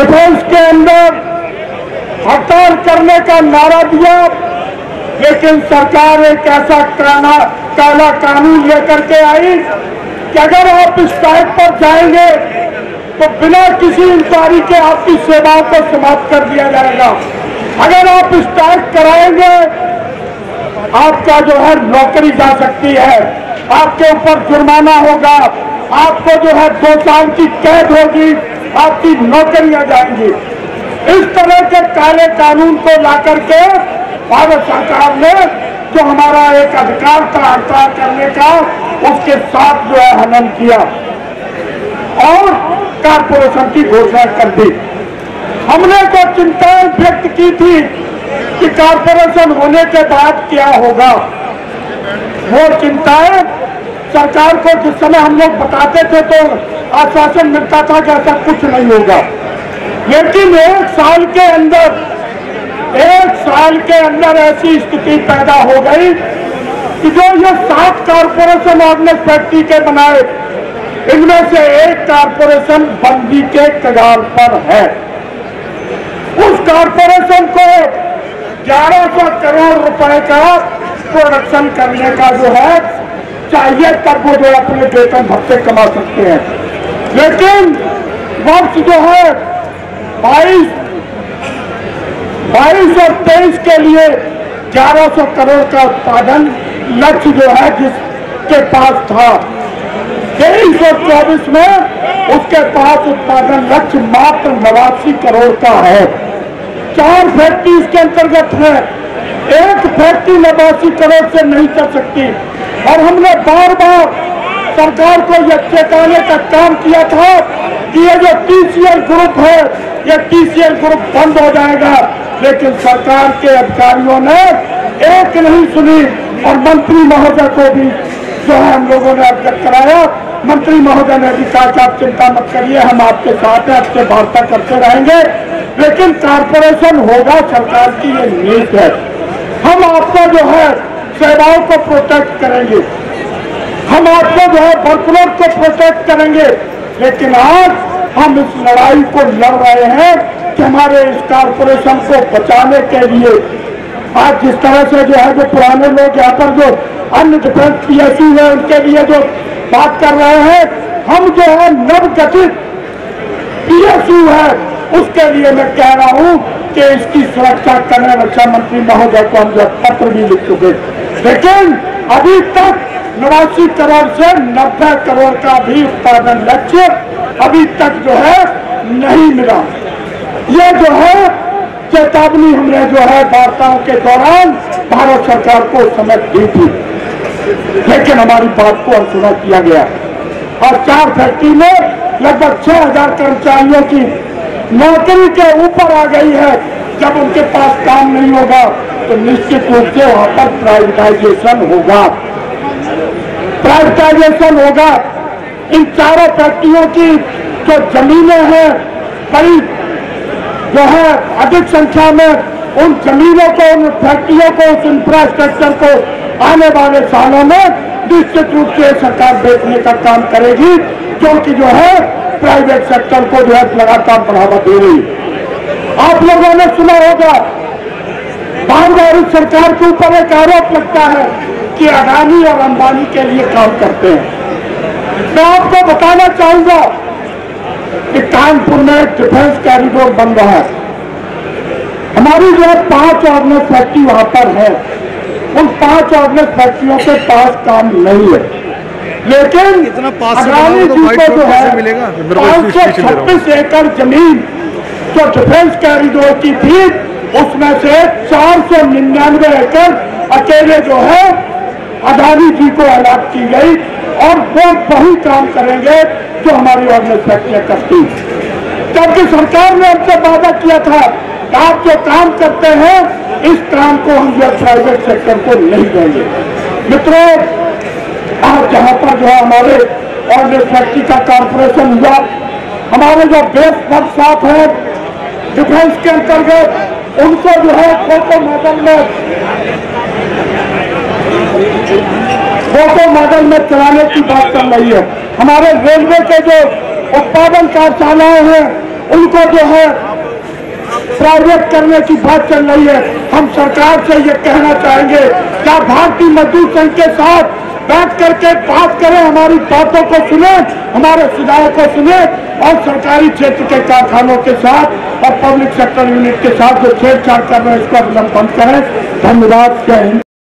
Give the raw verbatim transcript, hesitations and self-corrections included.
Defence के अंदर हड़ताल करने का नारा दिया, लेकिन सरकार एक ऐसा काला काला कानून लेकर के आई कि अगर आप स्ट्राइक पर जाएंगे तो बिना किसी इंक्वायरी के आपकी सेवाओं को समाप्त कर दिया जाएगा। अगर आप स्ट्राइक कराएंगे आपका जो है नौकरी जा सकती है, आपके ऊपर जुर्माना होगा, आपको जो है दो साल की कैद होगी, आपकी नौकरियां जाएंगी। इस तरह के काले कानून को लाकर के भारत सरकार ने जो हमारा एक अधिकार था हड़ताल करने का, उसके साथ जो है हनन किया और कारपोरेशन की घोषणा कर दी। हमने तो चिंताएं व्यक्त की थी कि कारपोरेशन होने के बाद क्या होगा। वो चिंताएं सरकार को जिस समय हम लोग बताते थे तो आश्वासन मिलता था कि ऐसा कुछ नहीं होगा, लेकिन एक साल के अंदर एक साल के अंदर ऐसी स्थिति पैदा हो गई कि जो ये सात कारपोरेशन ऑर्डिनेंस फैक्ट्री के बनाए, इनमें से एक कारपोरेशन बंदी के कगार पर है। उस कारपोरेशन को ग्यारह सौ करोड़ रुपए का प्रोडक्शन करने का जो है चाहिए, तब वो जो अपने वेतन भत्ते कमा सकते हैं। लेकिन वर्ष जो है बाईस बाईस और तेईस के लिए ग्यारह सौ करोड़ का उत्पादन लक्ष्य जो है जिसके पास था, तेईस और चौबीस में उसके पास उत्पादन लक्ष्य मात्र नवासी करोड़ का है। चार फैक्ट्री इसके अंतर्गत है, एक फैक्ट्री नवासी करोड़ से नहीं चल सकती। और हमने बार बार सरकार को यह चेताने का काम किया था कि ये जो टीसीएल ग्रुप है, ये टीसीएल ग्रुप बंद हो जाएगा, लेकिन सरकार के अधिकारियों ने एक नहीं सुनी और मंत्री महोदय को भी जो है हम लोगों ने अवगत कराया। मंत्री महोदय ने भी कहा कि आप चिंता मत करिए, हम आपके साथ हैं, आपसे वार्ता करते रहेंगे, लेकिन कारपोरेशन होगा, सरकार की ये नीति है। हम आपको जो है सेवाओं को प्रोटेक्ट करेंगे, हम आपको जो है वर्कलोड को प्रोटेक्ट करेंगे, लेकिन आज हम इस लड़ाई को लड़ रहे हैं कि हमारे इस कारपोरेशन को बचाने के लिए आज जिस तरह से जो है जो पुराने लोग यहाँ पर जो अन्य डिफेंस पीएसयू है उनके लिए जो बात कर रहे हैं, हम जो है नवगठित पीएसयू है उसके लिए मैं कह रहा हूँ कि इसकी सुरक्षा करने रक्षा मंत्री महोदय को हम जो पत्र भी लिख चुके, लेकिन अभी तक नवासी करोड़ से नब्बे करोड़ का भी उत्पादन लक्ष्य अभी तक जो है नहीं मिला। ये जो है चेतावनी हमने जो है वार्ताओं के दौरान भारत सरकार को उस समय दी थी, लेकिन हमारी बात को अनसुना किया गया और चार फैक्ट्री में लगभग छह हजार कर्मचारियों की नौकरी के ऊपर आ गई है। जब उनके पास काम नहीं होगा तो निश्चित रूप से वहां पर प्राइवेटाइजेशन होगा प्राइवेटाइजेशन होगा इन चारों फैक्ट्रियों की जो जमीनें हैं कई जो है अधिक संख्या में, उन जमीनों को, उन फैक्ट्रियों को, उस इंफ्रास्ट्रक्चर को आने वाले सालों में निश्चित रूप से सरकार बेचने का काम करेगी, क्योंकि जो है प्राइवेट सेक्टर को जो है लगातार बढ़ावा दे रही। आप लोगों ने सुना होगा बार बार इस सरकार के ऊपर एक आरोप लगता है कि अडानी और अंबानी के लिए काम करते हैं। मैं आपको बताना चाहूंगा कि कानपुर में डिफेंस कॉरिडोर बन रहा है, हमारी जो है पांच ऑर्डिनेंस फैक्ट्री वहां पर है, उन पांच ऑर्डिनेंस फैक्ट्रियों के पास काम नहीं है, लेकिन अडानी जी को जो है पांच सौ छब्बीस एकड़ जमीन जो डिफेंस कॉरिडोर की थी उसमें से चार सौ निन्यानवे एकड़ अकेले जो है अडानी जी को अलॉट की गई और वो वही काम करेंगे जो हमारी ऑर्डिनेंस फैक्ट्रियां करती। जबकि सरकार ने हमसे वादा किया था कि आप जो काम करते हैं इस काम को हम जो प्राइवेट सेक्टर को नहीं देंगे। मित्रों, आज जहां पर जो है हमारे ऑर्डिनेंस फैक्ट्री का कॉर्पोरेशन हुआ, हमारे जो बेस्ट वर्कशॉप है डिफेंस के अंतर्गत उनको जो है फोटो मॉडल में फोटो मॉडल में चलाने की बात चल रही है। हमारे रेलवे के जो उत्पादन कार्यशालाएं हैं उनको जो है प्राइवेट करने की बात चल रही है। हम सरकार से ये कहना चाहेंगे क्या भारतीय मजदूर संघ के साथ बैठ करके बात करें, हमारी बातों को सुने, हमारे सुझावों को सुने और सरकारी क्षेत्र के कारखानों के साथ और पब्लिक सेक्टर यूनिट के साथ जो छेड़छाड़ कर रहे हैं इसको अवलंबन करें। धन्यवाद। जय हिंद।